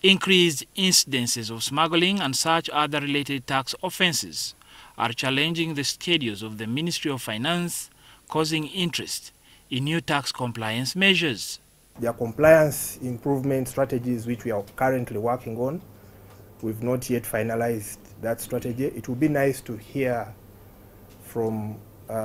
Increased incidences of smuggling and such other related tax offences are challenging the schedules of the Ministry of Finance, causing interest in new tax compliance measures. There are compliance improvement strategies which we are currently working on. We've not yet finalized that strategy. It would be nice to hear from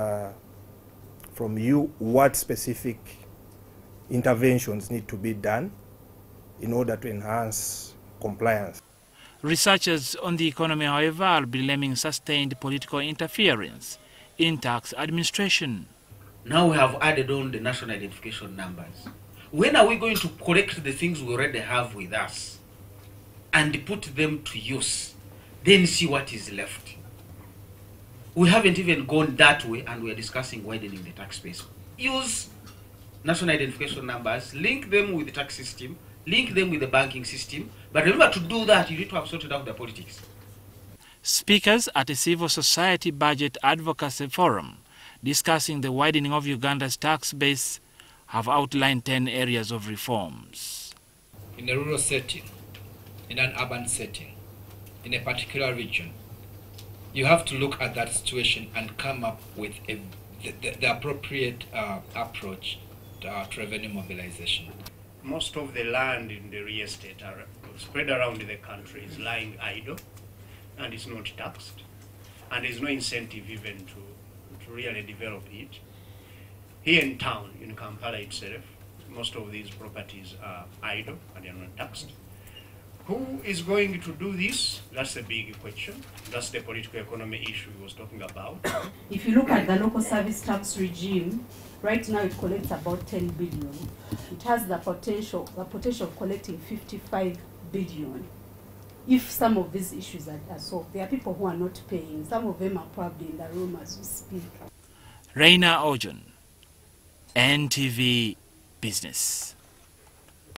you what specific interventions need to be done in order to enhance compliance. Researchers on the economy, however, are blaming sustained political interference in tax administration. Now we have added on the national identification numbers. When are we going to collect the things we already have with us and put them to use, then see what is left? We haven't even gone that way, and we are discussing widening the tax base. Use national identification numbers, link them with the tax system, link them with the banking system, but remember, to do that, you need to have sorted out the politics. Speakers at a civil society budget advocacy forum discussing the widening of Uganda's tax base have outlined 10 areas of reforms. In a rural setting, in an urban setting, in a particular region, you have to look at that situation and come up with the appropriate approach to revenue mobilization. Most of the land in the real estate are spread around the country is lying idle and is not taxed, and there's no incentive even to really develop it. Here in town, in Kampala itself, most of these properties are idle and they are not taxed. Who is going to do this? That's a big question. That's the political economy issue we was talking about. If you look at the local service tax regime, right now it collects about 10 billion. It has the potential of collecting 55 billion. If some of these issues are solved, there are people who are not paying. Some of them are probably in the room as we speak. Raina Ojon, NTV Business.